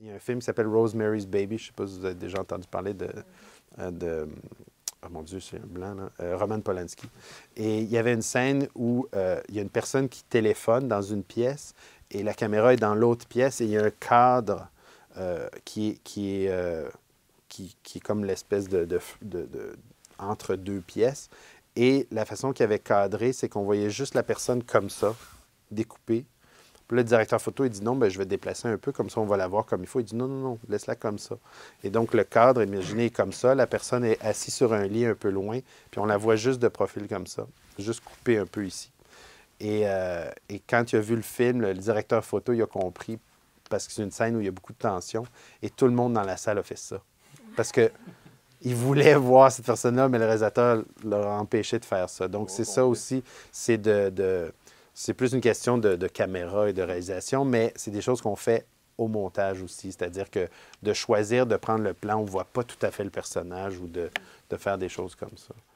Il y a un film qui s'appelle Rosemary's Baby. Je ne sais pas si vous avez déjà entendu parler de oh mon Dieu, c'est un blanc, là. Roman Polanski. Et il y avait une scène où il y a une personne qui téléphone dans une pièce et la caméra est dans l'autre pièce et il y a un cadre qui est comme l'espèce entre deux pièces. Et la façon qu'il avait cadré, c'est qu'on voyait juste la personne comme ça, découpée. Puis là, le directeur photo, il dit non, ben, je vais déplacer un peu, comme ça on va la voir comme il faut. Il dit non, non, non, laisse-la comme ça. Et donc, le cadre, imaginez, est comme ça. La personne est assise sur un lit un peu loin, puis on la voit juste de profil comme ça, juste coupée un peu ici. Et quand il a vu le film, le directeur photo, il a compris, parce que c'est une scène où il y a beaucoup de tension, et tout le monde dans la salle a fait ça. Parce que il voulait voir cette personne-là, mais le réalisateur l'a empêché de faire ça. Donc, c'est ça aussi, c'est c'est plus une question de caméra et de réalisation, mais c'est des choses qu'on fait au montage aussi. C'est-à-dire que de choisir de prendre le plan où on ne voit pas tout à fait le personnage ou de faire des choses comme ça.